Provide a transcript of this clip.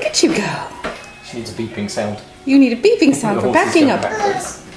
at you go. She needs a beeping sound. You need a beeping sound for The horse is backing going up. backwards.